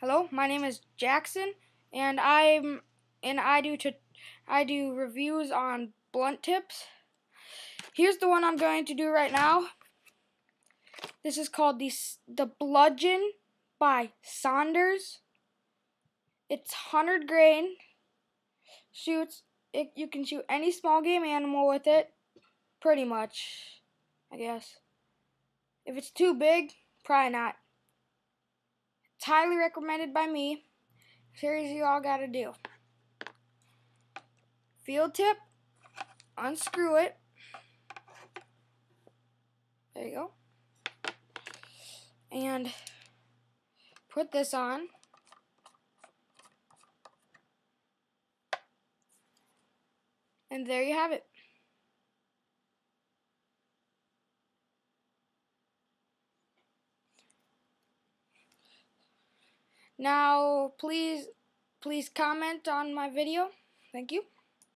Hello, my name is Jackson, and I do reviews on blunt tips. Here's the one I'm going to do right now. This is called the Bludgeon by Saunders. It's 100 grain. You can shoot any small game animal with it, pretty much, I guess. If it's too big, probably not. It's highly recommended by me. Here's what you all gotta do. Field tip, unscrew it. There you go. And put this on. And there you have it. Now, please comment on my video. Thank you.